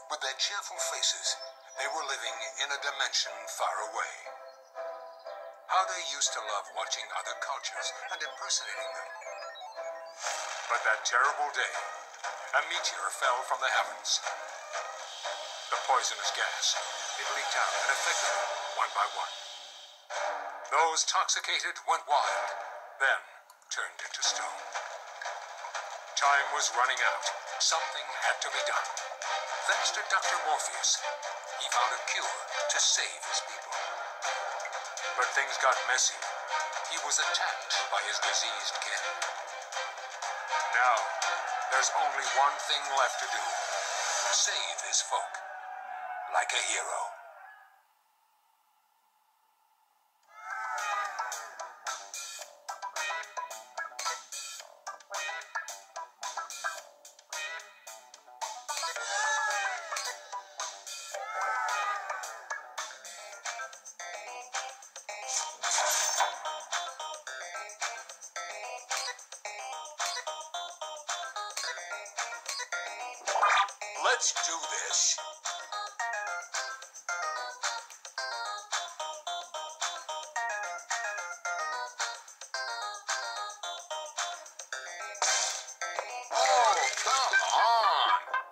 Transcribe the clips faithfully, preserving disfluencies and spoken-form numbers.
With their cheerful faces, they were living in a dimension far away. How they used to love watching other cultures and impersonating them. But that terrible day, a meteor fell from the heavens. The poisonous gas, it leaked out and affected them one by one. Those toxicated went wild, then turned into stone. Time was running out. Something had to be done. Thanks to Doctor Morpheus, he found a cure to save his people. But things got messy. He was attacked by his diseased kin. Now, there's only one thing left to do. Save his folk. Like a hero. Let's do this. Oh, come on.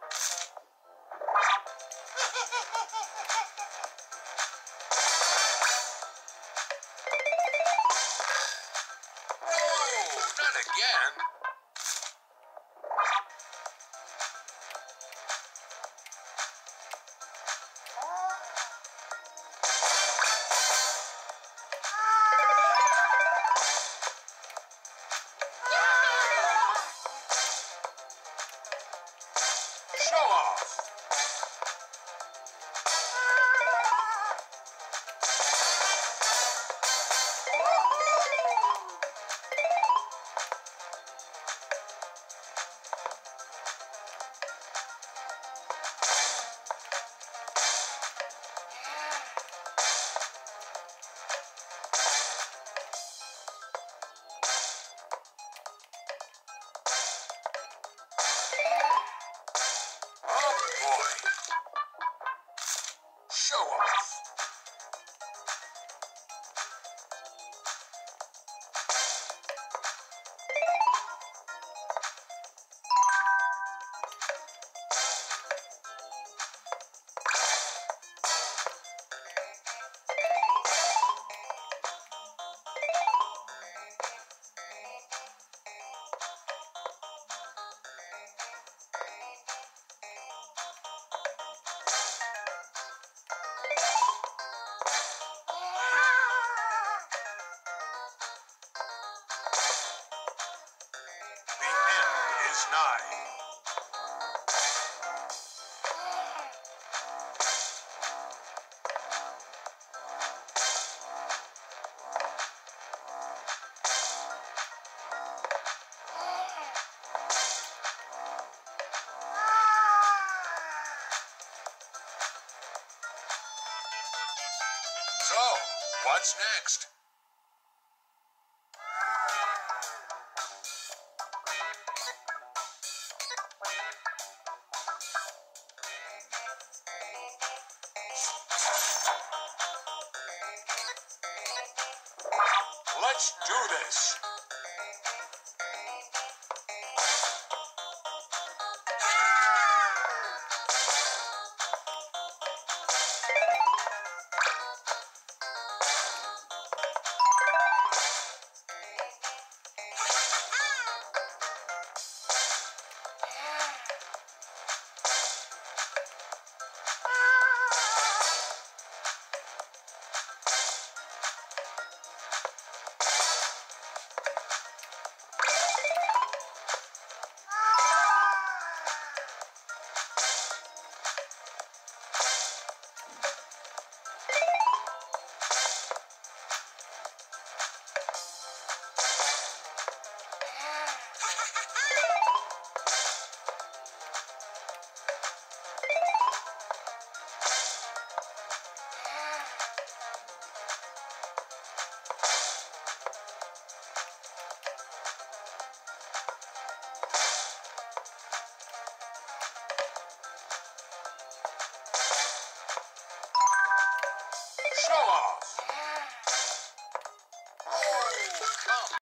Oh, not again. Show off! Show off. Nine. So, what's next? Let's do this. So long.